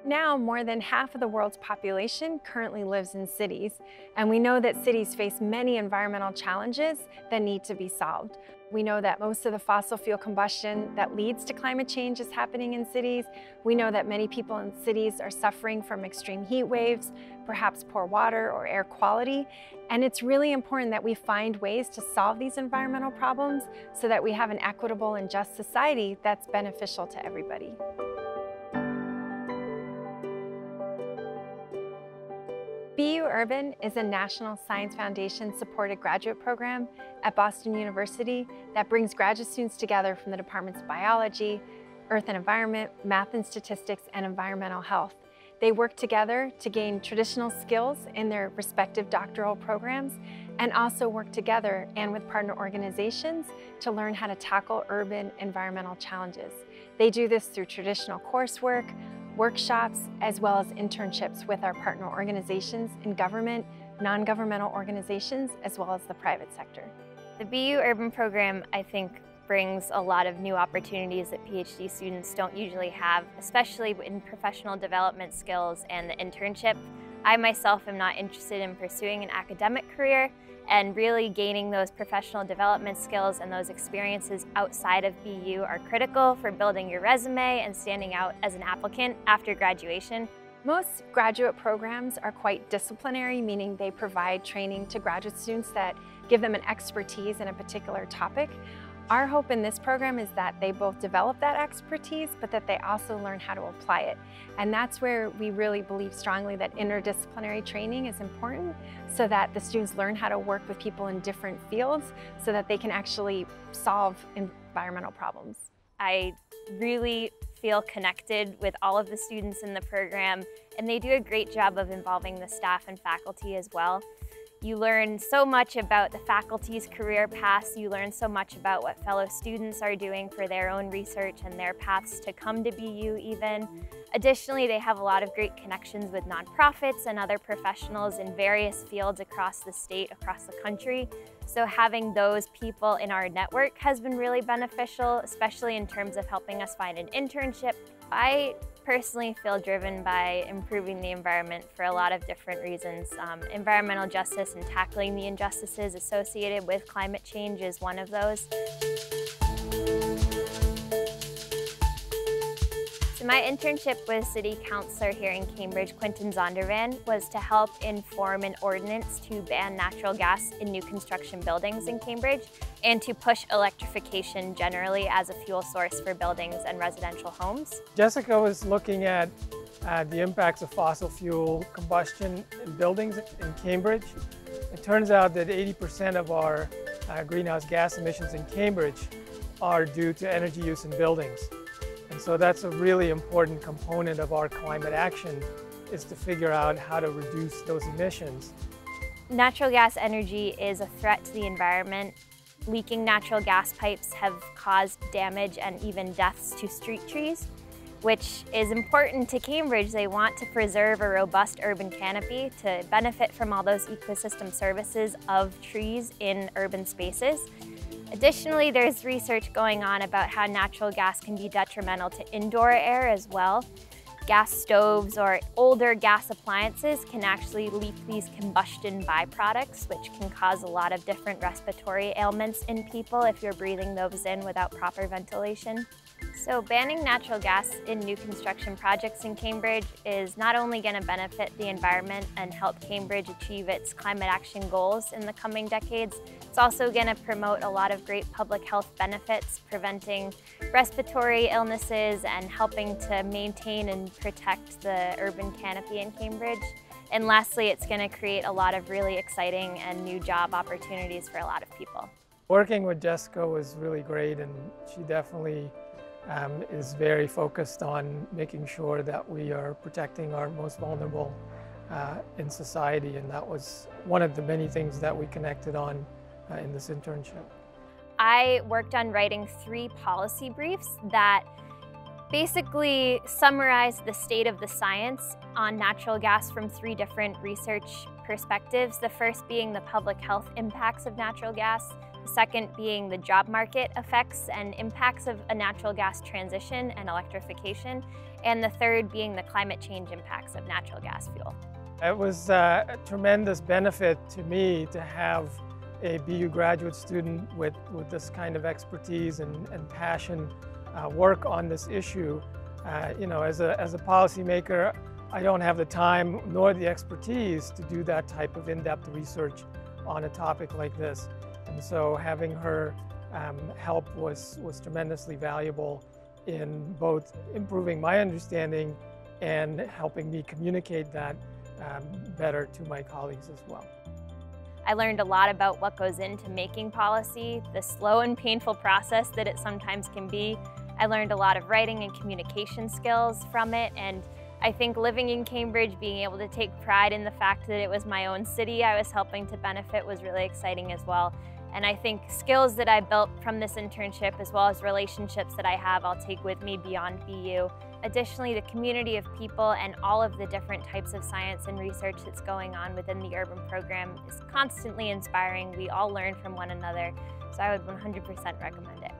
Now, more than half of the world's population currently lives in cities, and we know that cities face many environmental challenges that need to be solved. We know that most of the fossil fuel combustion that leads to climate change is happening in cities. We know that many people in cities are suffering from extreme heat waves, perhaps poor water or air quality, and it's really important that we find ways to solve these environmental problems so that we have an equitable and just society that's beneficial to everybody. BU Urban is a National Science Foundation supported graduate program at Boston University that brings graduate students together from the departments of biology, earth and environment, math and statistics, and environmental health. They work together to gain traditional skills in their respective doctoral programs and also work together and with partner organizations to learn how to tackle urban environmental challenges. They do this through traditional coursework, workshops, as well as internships with our partner organizations in government, non-governmental organizations, as well as the private sector. The BU Urban program, I think, brings a lot of new opportunities that PhD students don't usually have, especially in professional development skills and the internship. I myself am not interested in pursuing an academic career, and really gaining those professional development skills and those experiences outside of BU are critical for building your resume and standing out as an applicant after graduation. Most graduate programs are quite disciplinary, meaning they provide training to graduate students that give them an expertise in a particular topic. Our hope in this program is that they both develop that expertise, but that they also learn how to apply it. And that's where we really believe strongly that interdisciplinary training is important, so that the students learn how to work with people in different fields so that they can actually solve environmental problems. I really feel connected with all of the students in the program, and they do a great job of involving the staff and faculty as well. You learn so much about the faculty's career paths. You learn so much about what fellow students are doing for their own research and their paths to come to BU even. Additionally, they have a lot of great connections with nonprofits and other professionals in various fields across the state, across the country. So having those people in our network has been really beneficial, especially in terms of helping us find an internship. I personally feel driven by improving the environment for a lot of different reasons. Environmental justice and tackling the injustices associated with climate change is one of those. So my internship with City Councillor here in Cambridge, Quinton Zondervan, was to help inform an ordinance to ban natural gas in new construction buildings in Cambridge and to push electrification generally as a fuel source for buildings and residential homes. Jessica was looking at the impacts of fossil fuel combustion in buildings in Cambridge. It turns out that 80% of our greenhouse gas emissions in Cambridge are due to energy use in buildings. And so that's a really important component of our climate action, is to figure out how to reduce those emissions. Natural gas energy is a threat to the environment. Leaking natural gas pipes have caused damage and even deaths to street trees, which is important to Cambridge. They want to preserve a robust urban canopy to benefit from all those ecosystem services of trees in urban spaces. Additionally, there's research going on about how natural gas can be detrimental to indoor air as well. Gas stoves or older gas appliances can actually leak these combustion byproducts, which can cause a lot of different respiratory ailments in people if you're breathing those in without proper ventilation. So banning natural gas in new construction projects in Cambridge is not only going to benefit the environment and help Cambridge achieve its climate action goals in the coming decades, it's also going to promote a lot of great public health benefits, preventing respiratory illnesses and helping to maintain and protect the urban canopy in Cambridge. And lastly, it's going to create a lot of really exciting and new job opportunities for a lot of people. Working with Jessica was really great, and she definitely is very focused on making sure that we are protecting our most vulnerable in society, and that was one of the many things that we connected on in this internship. I worked on writing 3 policy briefs that basically summarize the state of the science on natural gas from 3 different research perspectives. The first being the public health impacts of natural gas, The second being the job market effects and impacts of a natural gas transition and electrification. And the third being the climate change impacts of natural gas fuel. It was a tremendous benefit to me to have a BU graduate student with this kind of expertise and passion work on this issue. You know, as a policymaker, I don't have the time nor the expertise to do that type of in-depth research on a topic like this. And so having her help was tremendously valuable in both improving my understanding and helping me communicate that better to my colleagues as well. I learned a lot about what goes into making policy, the slow and painful process that it sometimes can be. I learned a lot of writing and communication skills from it, and I think living in Cambridge, being able to take pride in the fact that it was my own city I was helping to benefit was really exciting as well. And I think skills that I built from this internship, as well as relationships that I have, I'll take with me beyond BU. Additionally, the community of people and all of the different types of science and research that's going on within the urban program is constantly inspiring. We all learn from one another, so I would 100% recommend it.